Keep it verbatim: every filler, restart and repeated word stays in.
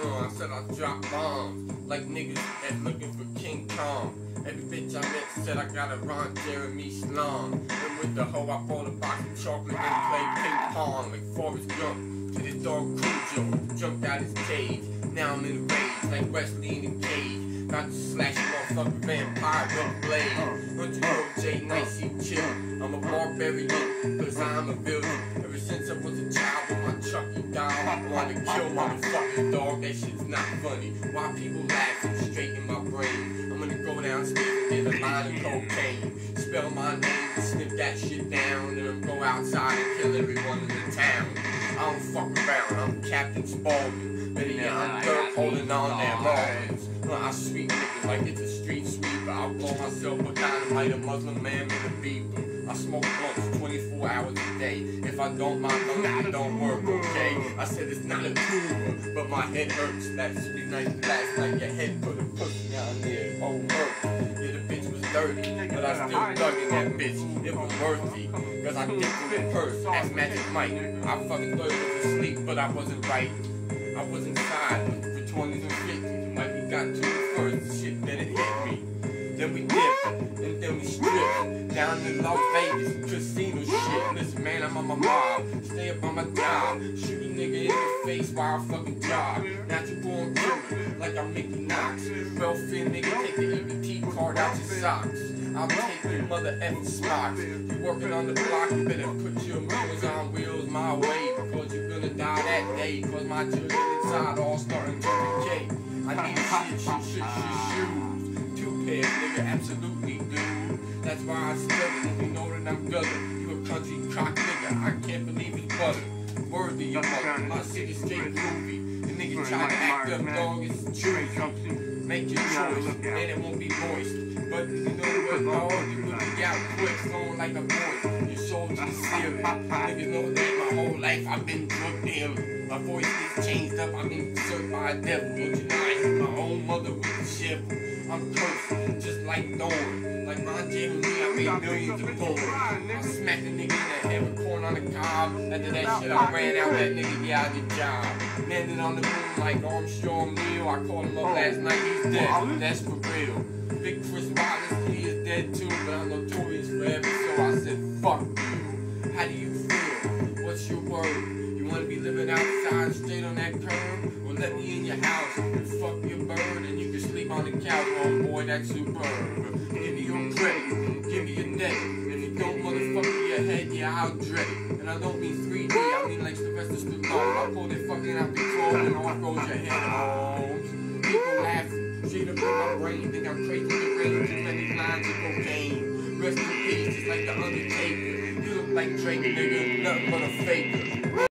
Uh, I said I drop bombs like niggas that looking for King Kong. Every bitch I met said I got a Ron Jeremy slum. And with the hoe I bought a box of chocolate and played ping pong like Forrest Gump. To this dog Cujo, jumped out his cage. Now I'm in a rage like Wesley in a cage. Not to slash a motherfucking vampire with a blade. Don't you know Jay Nice, you chill. I'm a barbarian, cause I'm a villain. Ever since I was a child with my Chucky doll, I wanna kill motherfucking dog, that shit's not funny. Why people laughing straight in my brain? I'm gonna go downstairs and get a line of cocaine. Spell my name, snip that shit down, and I'm go outside and kill everyone in the town. I don't fuck around, I'm Captain Spaulding. Better yet, I'm Dirk holding on that Marlins. I sweep niggas like it's a street sweeper. I'll blow myself with dynamite, a Muslim man with a beaver. I smoke blunts twenty-four hours a day. If I don't, my lungs it don't work, okay? I said it's not a tumor, but my head hurts. That sweet night last night, your head put a pussy down there. Oh, work. Yeah, the bitch was dirty, but I still dug in that bitch. It was worthy, cause I dipped in the purse. That's Magic Mike. I fucking thought it was asleep, but I wasn't right. I was inside for twenties and fifties. Like we got to the first shit, then it hit me. Then we dipped, and then we stripped down in Las Vegas, casino shit. Listen, man, I'm on my mob, stay up on my job, shoot a nigga in the face while I fucking jog. Natural born killer, like I'm Mickey Knox. Welfare nigga, take the E B T card out your socks. I'll take your mother effing smocks. You working on the block, you better put your wheels on wheels my way, because you're gonna die that day. Cause my children inside all starting to decay. I need shit, shit, shit, shit, shoes. Two pairs, nigga, absolutely, dude. That's why I study, and you know that I'm gutter. You a country cock nigga, I can't believe it's butter. Worthy, you mother, my city straight groovy. The nigga try to act up, dog, it's true. Make your choice, and it won't be moist. But you know what, dog, you will be out quick, flowing like a boy. Your soul to the ceiling. Niggas know that my whole life I've been drug dealing. My voice is changed up, I've been served by a devil. Don't you know I hit my own mother with a shiver. I'm cursed, just like Thorn. Like Ron Jeremy, I made millions of dollars. I smacked a nigga in the head with corn on the cob. After that shit, I ran out that nigga, get out the job. Landed on the moon like Armstrong Neil. I called him up last night, he's dead. That's for real. Big Chris Wallace, he is dead too, but I'm notorious forever, so I said, fuck you. How do you feel? What's your word? You wanna be living outside straight on that curb? Well, let me in your house and fuck your bird, and you can sleep on the couch. Oh boy, that's superb. Give me your credit, give me your neck. If you don't motherfucker your head, yeah, I'll dread it. And I don't mean three D, I mean like Sylvester Stallone. I'll pull that fucking out control and off goes your head. Oh, people laughing, straight up in my brain. Think I'm crazy with range, too many lines of cocaine. Rest in peace, just like the Undertaker. You look like Drake, nigga, nothing but a faker.